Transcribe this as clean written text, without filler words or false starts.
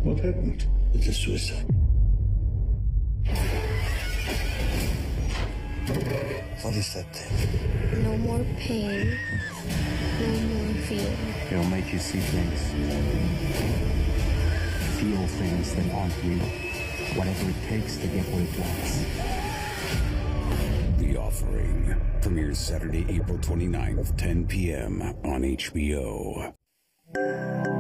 What happened? It's a suicide. What is that thing? No more pain. No more fear. It'll make you see things. Feel things that aren't real. Whatever it takes to get what it wants. The Offering premieres Saturday, April 29th, 10 p.m. on HBO.